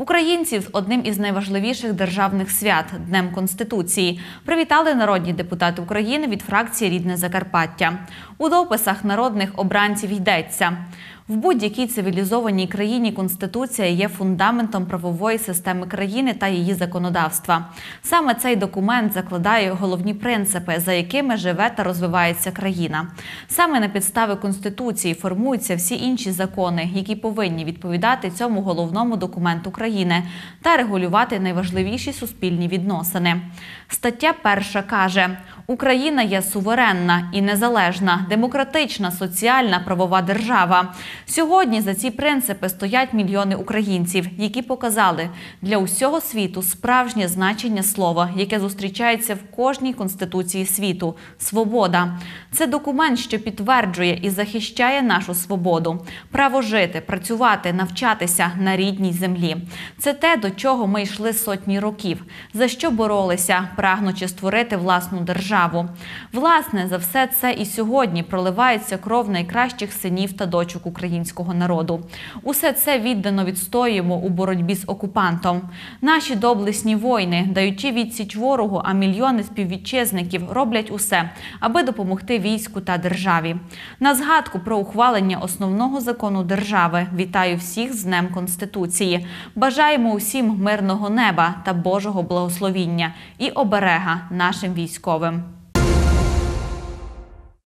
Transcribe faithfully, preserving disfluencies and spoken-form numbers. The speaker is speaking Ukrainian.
Українців з одним із найважливіших державних свят – Днем Конституції привітали народні депутати України від фракції «Рідне Закарпаття». У дописах народних обранців йдеться: в будь-якій цивілізованій країні Конституція є фундаментом правової системи країни та її законодавства. Саме цей документ закладає головні принципи, за якими живе та розвивається країна. Саме на підставі Конституції формуються всі інші закони, які повинні відповідати цьому головному документу країни та регулювати найважливіші суспільні відносини. Стаття перша каже: «Україна є суверенна і незалежна, демократична, соціальна, правова держава». Сьогодні за ці принципи стоять мільйони українців, які показали для усього світу справжнє значення слова, яке зустрічається в кожній конституції світу – свобода. Це документ, що підтверджує і захищає нашу свободу, право жити, працювати, навчатися на рідній землі. Це те, до чого ми йшли сотні років, за що боролися, прагнучи створити власну державу. Власне, за все це і сьогодні проливається кров найкращих синів та дочок українського народу. Усе це віддано відстоюємо у боротьбі з окупантом. Наші доблесні воїни, даючи відсіч ворогу, а мільйони співвітчизників роблять усе, аби допомогти війську та державі. На згадку про ухвалення основного закону держави вітаю всіх з Днем Конституції. Бажаємо усім мирного неба та Божого благословіння і оберега нашим військовим.